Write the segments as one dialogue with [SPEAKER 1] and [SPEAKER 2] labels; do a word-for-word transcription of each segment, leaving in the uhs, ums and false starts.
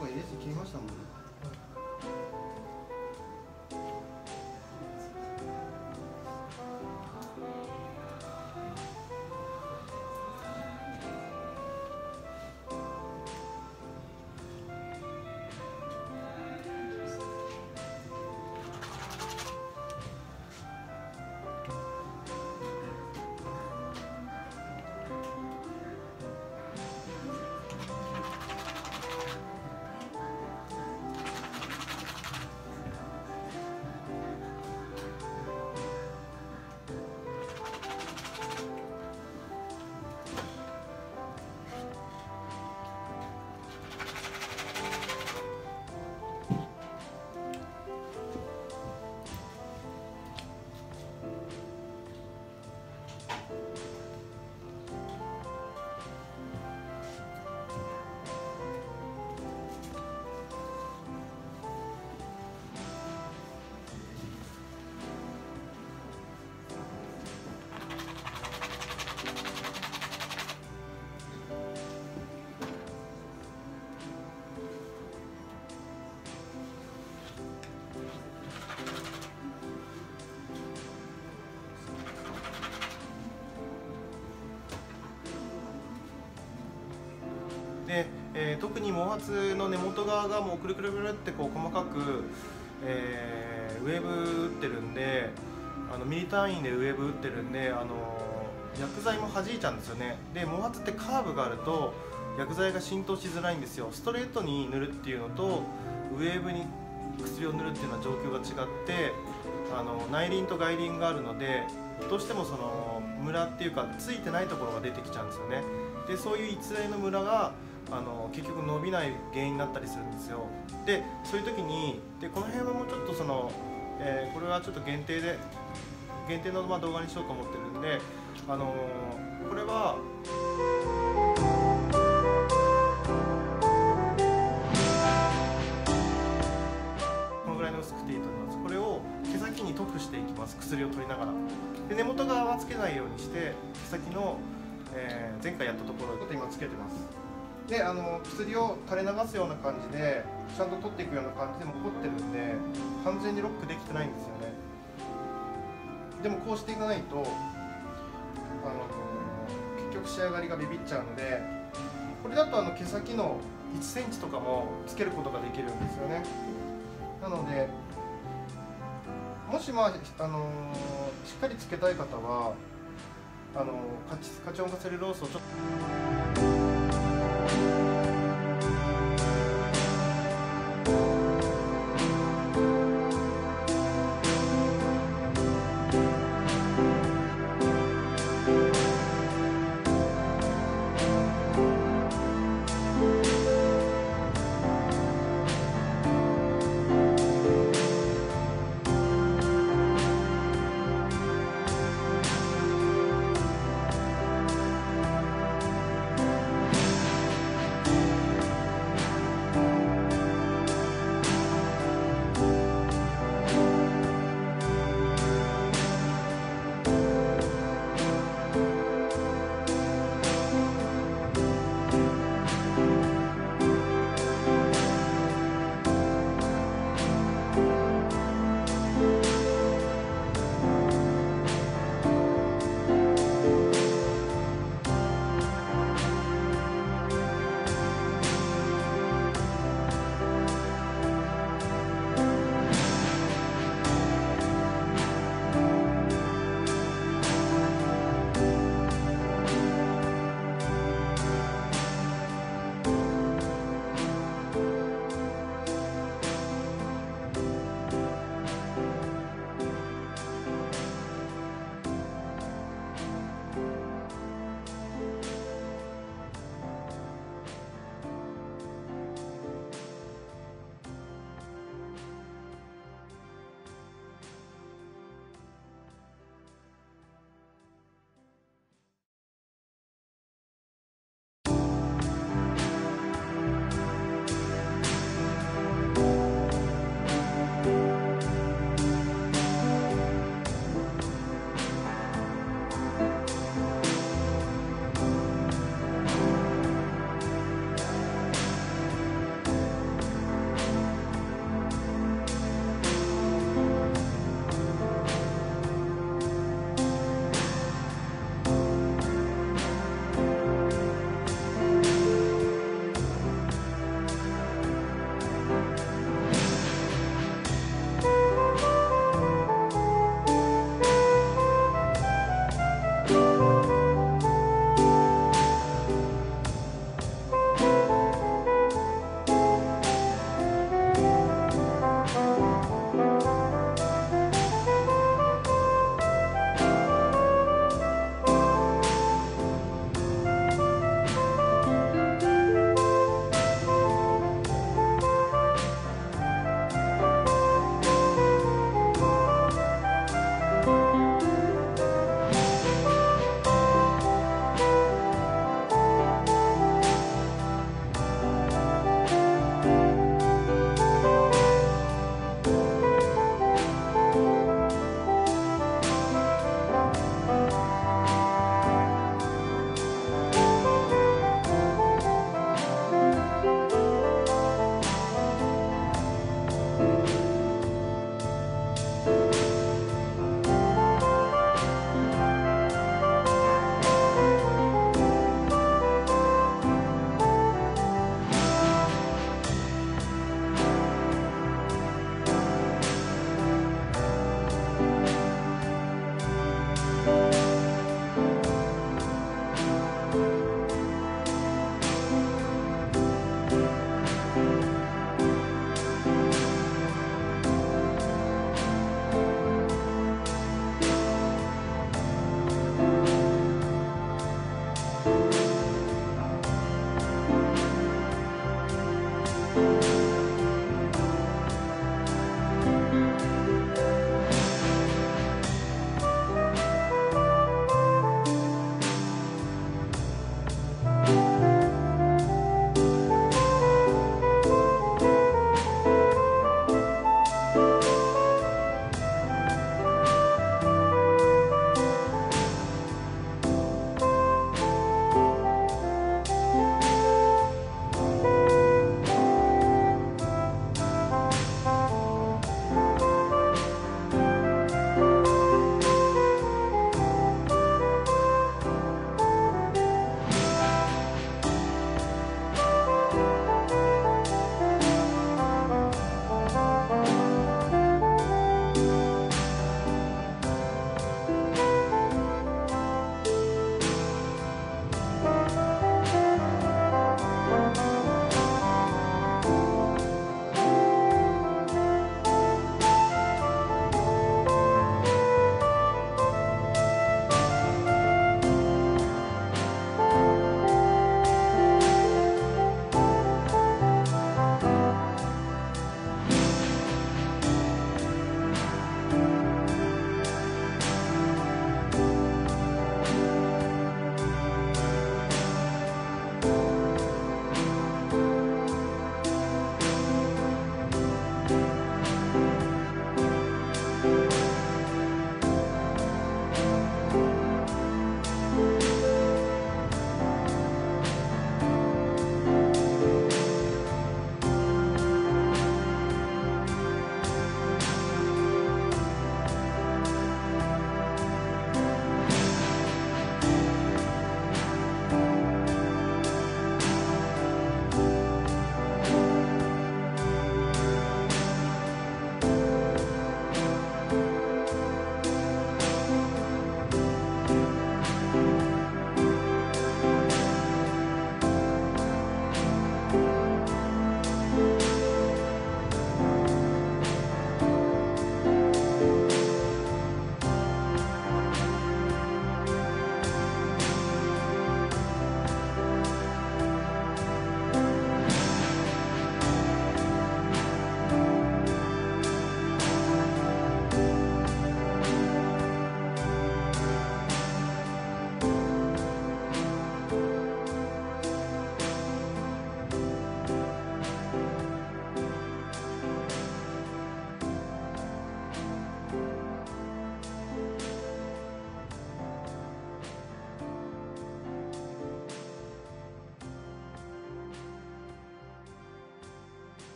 [SPEAKER 1] 構 エルエス 切りましたもんね。でえー、特に毛髪の根元側がもうくるくるくるってこう細かく、えー、ウェーブ打ってるんで、あのミリ単位でウェーブ打ってるんで、あの薬剤も弾いちゃうんですよね。で毛髪ってカーブがあると薬剤が浸透しづらいんですよ。ストレートに塗るっていうのとウェーブに薬を塗るっていうのは状況が違って、あの内輪と外輪があるので、どうしてもそのムラっていうかついてないところが出てきちゃうんですよね。でそういう逸材のムラがあの結局伸びない原因になったりするんですよ。でそういう時にでこの辺はもうちょっとその、えー、これはちょっと限定で限定のまあ動画にしようと思ってるんで、あのー、これはこのぐらいの薄くていいと思います。これを毛先に塗布していきます。薬を取りながら。で根元側はつけないようにして毛先の、えー、前回やったところちょっと今つけてます。であの薬を垂れ流すような感じでちゃんと取っていくような感じでも凝ってるんで完全にロックできてないんですよね。でもこうしていかないとあの結局仕上がりがビビっちゃうので、これだとあの毛先のいちセンチとかもつけることができるんですよね。なのでもしまあ、あのしっかりつけたい方はあのカチカチ音化セルロースをちょっと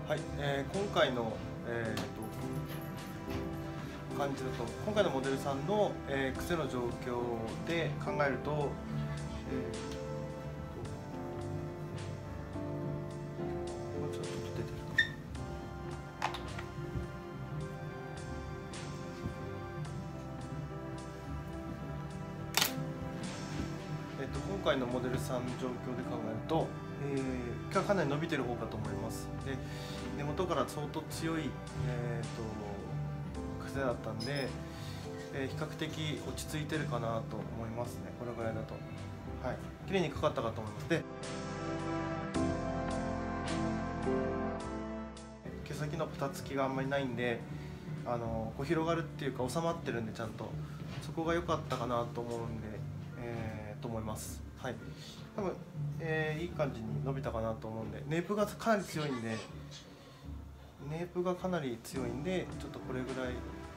[SPEAKER 1] はい、えー、今回の、えー、と感じだと今回のモデルさんの、えー、癖の状況で考えると、えー、ともうちょっと出てるか。えー、と今回のモデルさんの状況で考えると、えー、かなり伸びてる方かと思います。で根元から相当強い、えー、と癖だったんで、えー、比較的落ち着いてるかなと思いますね。これぐらいだと、はい、綺麗にかかったかと思います。で毛先のパタつきがあんまりないんで、あのこう広がるっていうか収まってるんで、ちゃんとそこが良かったかなと思うんで、えー、と思います。はい、多分、えー、いい感じに伸びたかなと思うんで、ネープがかなり強いんでネープがかなり強いんでちょっとこれぐらい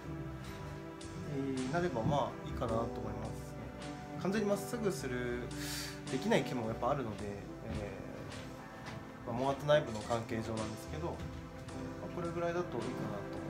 [SPEAKER 1] になればまあいいかなと思いますね。完全にまっすぐするできない毛もやっぱあるので、えーまあ、毛髪内部の関係上なんですけど、まあ、これぐらいだといいかなと